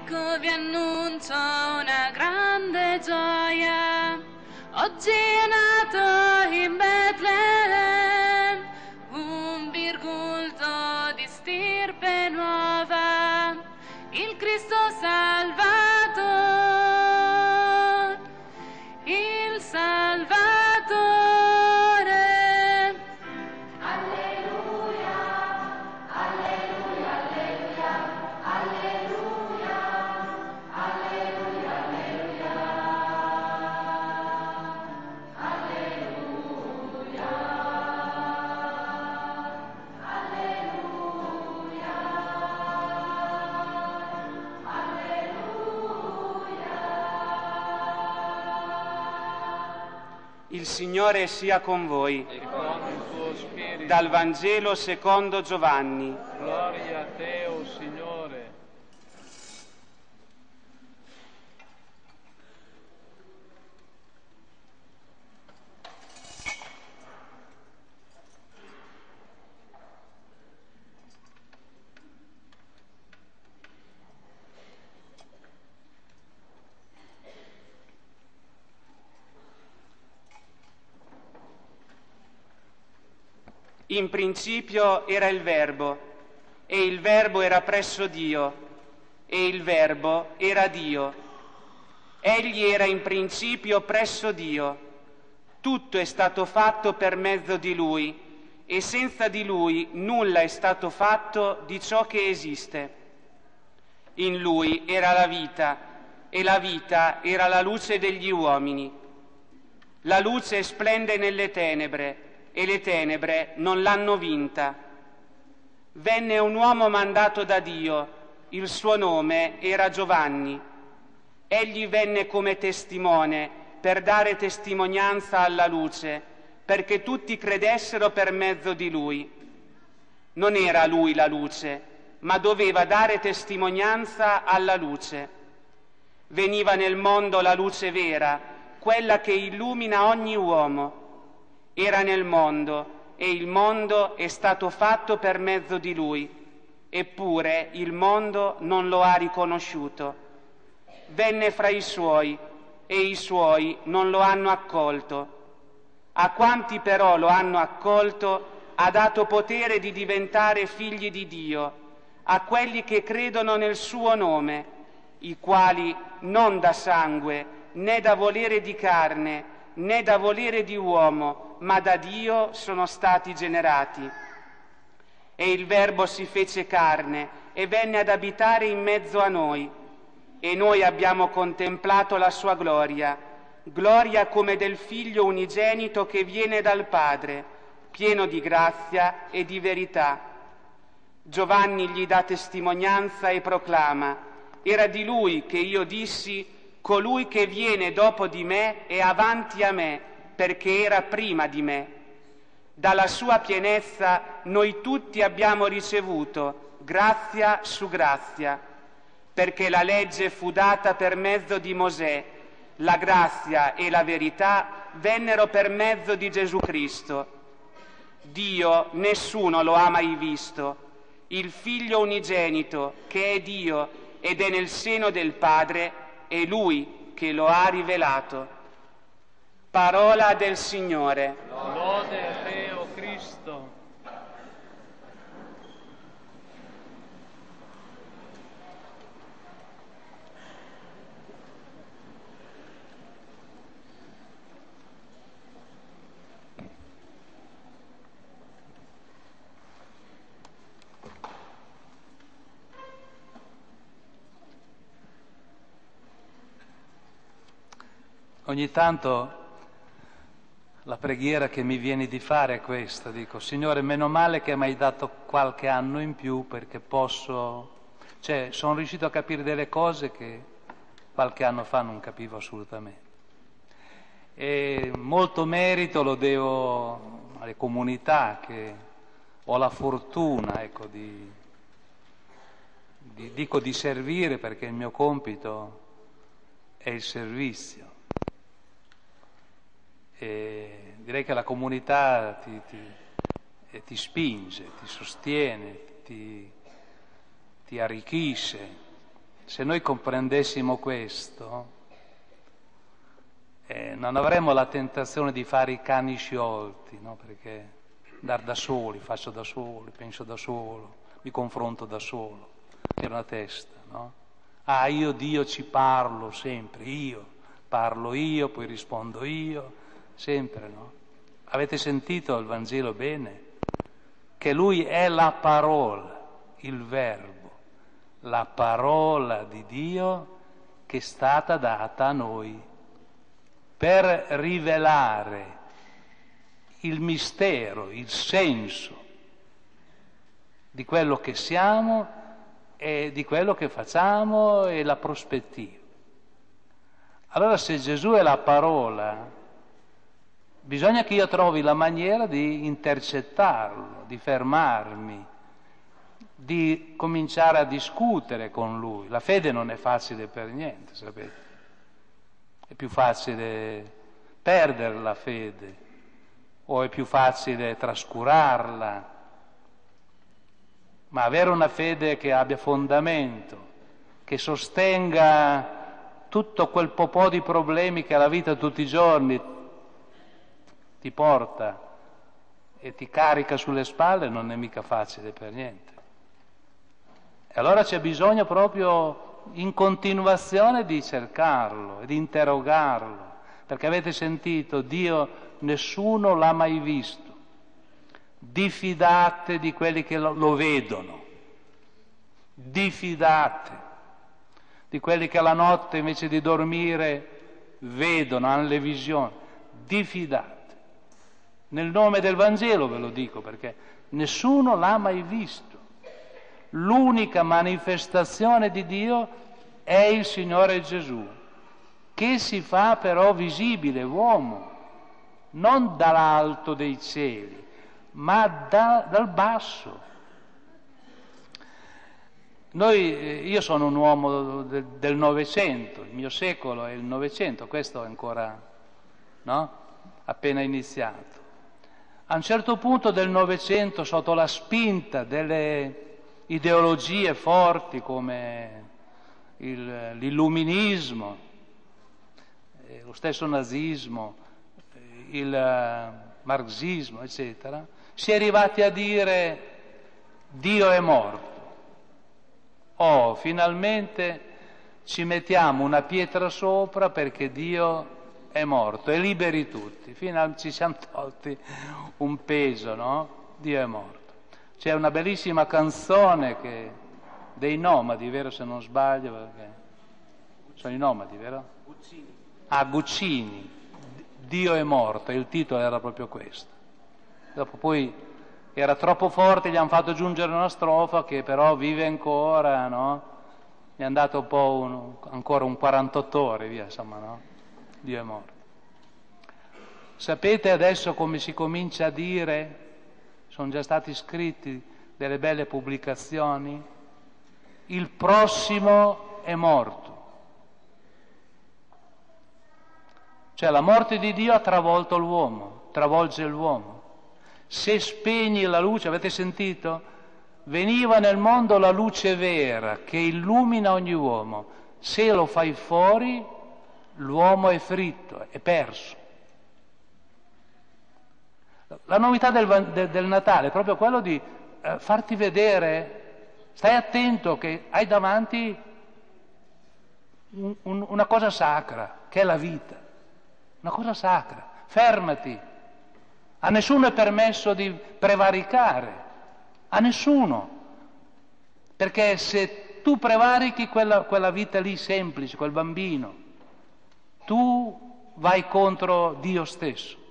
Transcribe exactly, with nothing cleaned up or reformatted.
Ecco vi annuncio una grande gioia, oggi è nato in Betlemme un virgulto di stirpe nuova, il Cristo Salvatore, il Salvatore. Il Signore sia con voi. E con il tuo spirito. Dal Vangelo secondo Giovanni. Gloria a te, o Signore. In principio era il Verbo, e il Verbo era presso Dio, e il Verbo era Dio. Egli era in principio presso Dio. Tutto è stato fatto per mezzo di Lui, e senza di Lui nulla è stato fatto di ciò che esiste. In Lui era la vita, e la vita era la luce degli uomini. La luce splende nelle tenebre, e le tenebre non l'hanno vinta. Venne un uomo mandato da Dio, il suo nome era Giovanni. Egli venne come testimone per dare testimonianza alla luce, perché tutti credessero per mezzo di lui. Non era lui la luce, ma doveva dare testimonianza alla luce. Veniva nel mondo la luce vera, quella che illumina ogni uomo. Era nel mondo, e il mondo è stato fatto per mezzo di lui, eppure il mondo non lo ha riconosciuto. Venne fra i suoi, e i suoi non lo hanno accolto. A quanti però lo hanno accolto, ha dato potere di diventare figli di Dio, a quelli che credono nel suo nome, i quali non da sangue, né da volere di carne, né da volere di uomo, ma da Dio sono stati generati. E il Verbo si fece carne e venne ad abitare in mezzo a noi, e noi abbiamo contemplato la sua gloria, gloria come del Figlio unigenito che viene dal Padre, pieno di grazia e di verità. Giovanni gli dà testimonianza e proclama: era di lui che io dissi: colui che viene dopo di me è avanti a me, perché era prima di me. Dalla sua pienezza noi tutti abbiamo ricevuto grazia su grazia, perché la legge fu data per mezzo di Mosè, la grazia e la verità vennero per mezzo di Gesù Cristo. Dio nessuno lo ha mai visto, il Figlio unigenito che è Dio ed è nel seno del Padre, è Lui che lo ha rivelato. Parola del Signore. Lode a te, o Cristo. Ogni tanto la preghiera che mi viene di fare è questa, dico: Signore, meno male che mi hai dato qualche anno in più, perché posso, cioè sono riuscito a capire delle cose che qualche anno fa non capivo assolutamente. E molto merito lo devo alle comunità che ho la fortuna, ecco, di, di dico di servire, perché il mio compito è il servizio. E direi che la comunità ti, ti, ti spinge, ti sostiene, ti, ti arricchisce, se noi comprendessimo questo, eh, non avremmo la tentazione di fare i cani sciolti, no? Perché andare da soli, faccio da soli, penso da solo, mi confronto da solo, per una testa, no? Ah, io Dio ci parlo sempre, io parlo io, poi rispondo io, sempre, no? Avete sentito il Vangelo bene? Che Lui è la parola, il verbo, la parola di Dio che è stata data a noi per rivelare il mistero, il senso di quello che siamo e di quello che facciamo e la prospettiva. Allora, se Gesù è la parola, bisogna che io trovi la maniera di intercettarlo, di fermarmi, di cominciare a discutere con lui. La fede non è facile per niente, sapete? È più facile perdere la fede o è più facile trascurarla, ma avere una fede che abbia fondamento, che sostenga tutto quel po' di problemi che la vita tutti i giorni ti porta e ti carica sulle spalle, non è mica facile per niente. E allora c'è bisogno proprio in continuazione di cercarlo e di interrogarlo, perché avete sentito, Dio nessuno l'ha mai visto. Diffidate di quelli che lo, lo vedono, diffidate di quelli che la notte invece di dormire vedono, hanno le visioni, diffidate. Nel nome del Vangelo ve lo dico, perché nessuno l'ha mai visto. L'unica manifestazione di Dio è il Signore Gesù, che si fa però visibile, uomo, non dall'alto dei cieli, ma da, dal basso. Noi, io sono un uomo del, del Novecento, il mio secolo è il Novecento, questo è ancora, no? Appena iniziato. A un certo punto del Novecento, sotto la spinta delle ideologie forti come il, l'illuminismo, eh, lo stesso nazismo, eh, il uh, marxismo, eccetera, si è arrivati a dire Dio è morto. Oh, finalmente ci mettiamo una pietra sopra perché Dio è morto e liberi tutti. Finalmente ci siamo tolti un peso, no? Dio è morto. C'è una bellissima canzone che, dei Nomadi, vero, se non sbaglio? Perché sono i Nomadi, vero? Guccini. Ah, Guccini. Dio è morto, e il titolo era proprio questo. Dopo poi era troppo forte, gli hanno fatto aggiungere una strofa che però vive ancora, no? È andato un po' un, ancora un quarantotto ore, via, insomma, no? Dio è morto. Sapete adesso come si comincia a dire? Sono già stati scritti delle belle pubblicazioni. Il prossimo è morto. Cioè la morte di Dio ha travolto l'uomo, travolge l'uomo. Se spegni la luce, avete sentito? Veniva nel mondo la luce vera che illumina ogni uomo. Se lo fai fuori, l'uomo è fritto, è perso. La novità del, del, del Natale è proprio quello di eh, farti vedere, stai attento che hai davanti un, un, una cosa sacra, che è la vita, una cosa sacra, fermati, a nessuno è permesso di prevaricare, a nessuno, perché se tu prevarichi quella, quella vita lì semplice, quel bambino, tu vai contro Dio stesso.